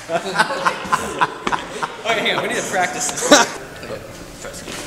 Okay, hang on, we need to practice this. Okay, trust me.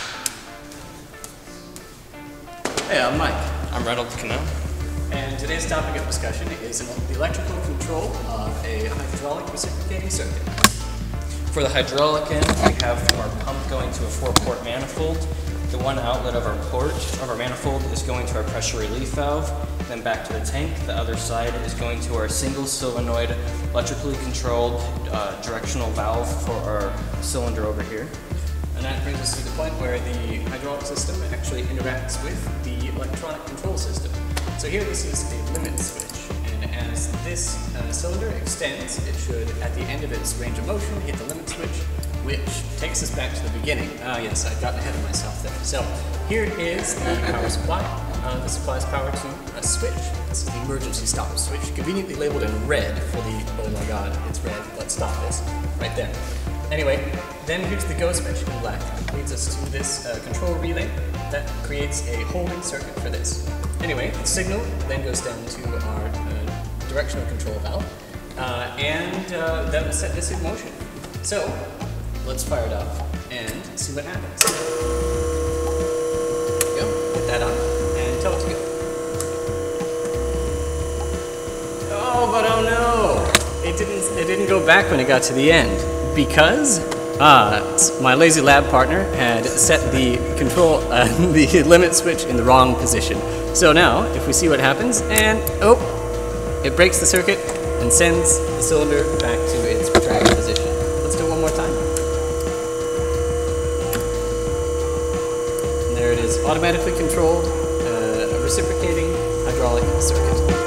Hey, I'm Mike. I'm Renald and Mike. And today's topic of discussion is the electrical control of a hydraulic reciprocating circuit. For the hydraulic end, we have our pump going to a 4-port manifold. The one outlet of our manifold is going to our pressure relief valve, then back to the tank. The other side is going to our single solenoid, electrically controlled directional valve for our cylinder over here. And that brings us to the point where the hydraulic system actually interacts with the electronic control system. So here this is a limit switch, and as this cylinder extends, it should, at the end of its range of motion, hit the limit switch, which takes us back to the beginning. Yes, I got ahead of myself there. So here is the power supply. This supplies power to a switch. This is the emergency stop switch, conveniently labeled in red for the, oh my god, it's red, let's stop this, right there. Anyway, then here's the go switch in black. It leads us to this control relay that creates a holding circuit for this. Anyway, the signal then goes down to our directional control valve, and that will set this in motion. So, let's fire it up and see what happens. Go, put that on, and tell it to go. Oh, but oh no! It didn't go back when it got to the end. Because my lazy lab partner had set the control, the limit switch in the wrong position. So now, if we see what happens, and oh, it breaks the circuit and sends the cylinder back to its retracted position. Let's do it one more time. And there it is, automatically controlled, reciprocating hydraulic circuit.